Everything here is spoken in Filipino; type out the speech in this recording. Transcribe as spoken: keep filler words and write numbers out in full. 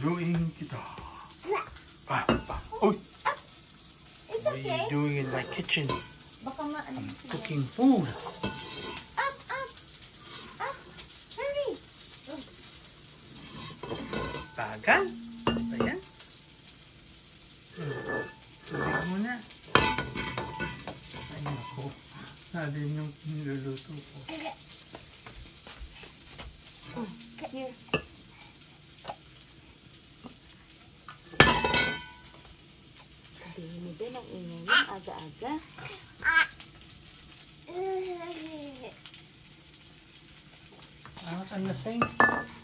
Laruin kita. Ah, ah. Uy! It's What are okay. you doing in my kitchen? Baka ma ano I'm sila. cooking food. Up, up, up. Hurry. Bagal? Ayan. Tubig muna. Ay, naku. Natin yung niluluto ko. Here. Sabihin mo din ang ingay mo aga-aga. Angat ang lasing.